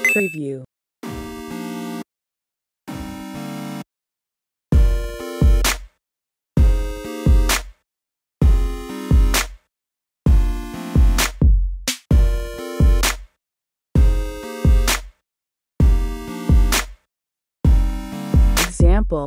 Preview. Example.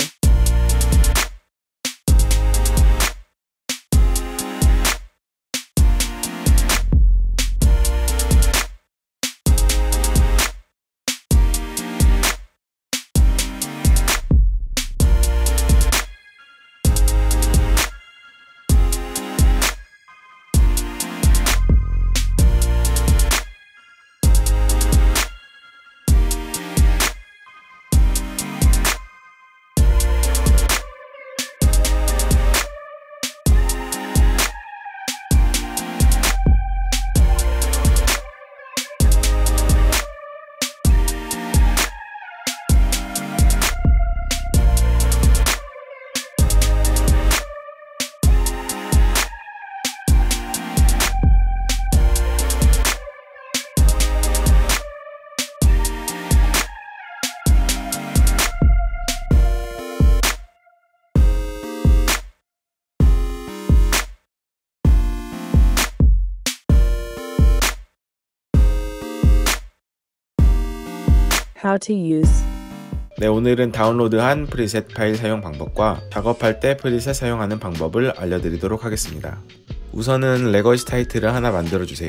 How to use. 네, 오늘은 다운로드한 프리셋 파일 사용 방법과 작업할 때 프리셋 사용하는 방법을 알려드리도록 하겠습니다. 우선은 레거시 타이틀을 하나 만들어 주세요.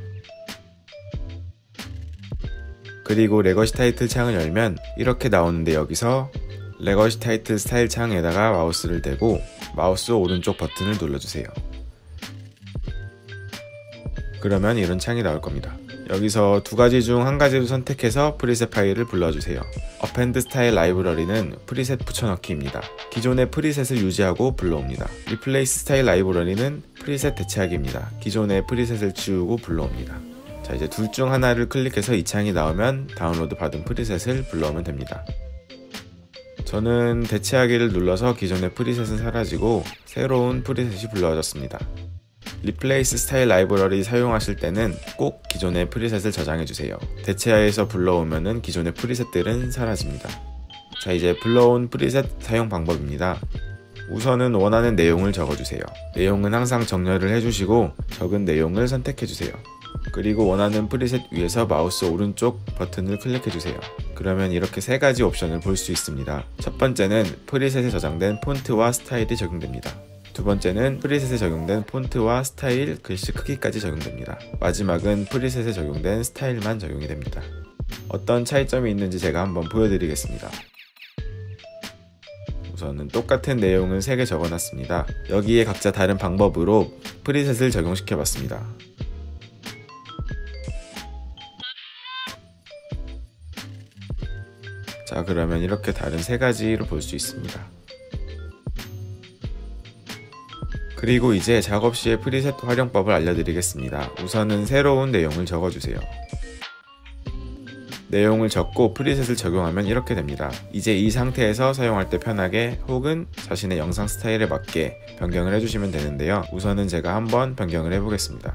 그리고 레거시 타이틀 창을 열면 이렇게 나오는데, 여기서 레거시 타이틀 스타일 창에다가 마우스를 대고 마우스 오른쪽 버튼을 눌러주세요. 그러면 이런 창이 나올 겁니다. 여기서 두 가지 중 한 가지를 선택해서 프리셋 파일을 불러주세요. 어펜드 스타일 라이브러리는 프리셋 붙여넣기입니다. 기존의 프리셋을 유지하고 불러옵니다. 리플레이스 스타일 라이브러리는 프리셋 대체하기입니다. 기존의 프리셋을 지우고 불러옵니다. 자, 이제 둘 중 하나를 클릭해서 이 창이 나오면 다운로드 받은 프리셋을 불러오면 됩니다. 저는 대체하기를 눌러서 기존의 프리셋은 사라지고 새로운 프리셋이 불러졌습니다. 리플레이스 스타일 라이브러리 사용하실 때는 꼭 기존의 프리셋을 저장해주세요. 대체하에서 불러오면은 기존의 프리셋들은 사라집니다. 자, 이제 불러온 프리셋 사용 방법입니다. 우선은 원하는 내용을 적어주세요. 내용은 항상 정렬을 해주시고 적은 내용을 선택해주세요. 그리고 원하는 프리셋 위에서 마우스 오른쪽 버튼을 클릭해주세요. 그러면 이렇게 세 가지 옵션을 볼 수 있습니다. 첫 번째는 프리셋에 저장된 폰트와 스타일이 적용됩니다. 두 번째는 프리셋에 적용된 폰트와 스타일, 글씨 크기까지 적용됩니다. 마지막은 프리셋에 적용된 스타일만 적용이 됩니다. 어떤 차이점이 있는지 제가 한번 보여드리겠습니다. 우선은 똑같은 내용은 3개 적어놨습니다. 여기에 각자 다른 방법으로 프리셋을 적용시켜봤습니다. 자, 그러면 이렇게 다른 3가지로 볼 수 있습니다. 그리고 이제 작업 시의 프리셋 활용법을 알려드리겠습니다. 우선은 새로운 내용을 적어주세요. 내용을 적고 프리셋을 적용하면 이렇게 됩니다. 이제 이 상태에서 사용할 때 편하게 혹은 자신의 영상 스타일에 맞게 변경을 해주시면 되는데요. 우선은 제가 한번 변경을 해보겠습니다.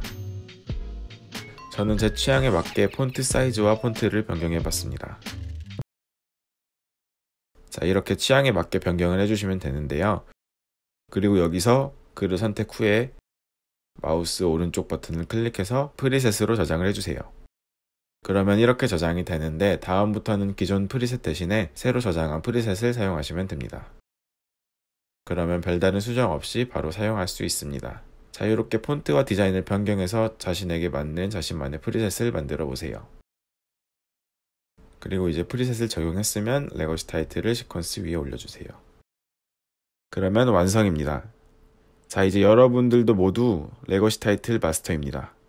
저는 제 취향에 맞게 폰트 사이즈와 폰트를 변경해봤습니다. 자, 이렇게 취향에 맞게 변경을 해주시면 되는데요. 그리고 여기서 글을 선택 후에 마우스 오른쪽 버튼을 클릭해서 프리셋으로 저장을 해주세요. 그러면 이렇게 저장이 되는데, 다음부터는 기존 프리셋 대신에 새로 저장한 프리셋을 사용하시면 됩니다. 그러면 별다른 수정 없이 바로 사용할 수 있습니다. 자유롭게 폰트와 디자인을 변경해서 자신에게 맞는 자신만의 프리셋을 만들어 보세요. 그리고 이제 프리셋을 적용했으면 레거시 타이틀을 시퀀스 위에 올려주세요. 그러면 완성입니다. 자, 이제 여러분들도 모두 레거시 타이틀 마스터입니다.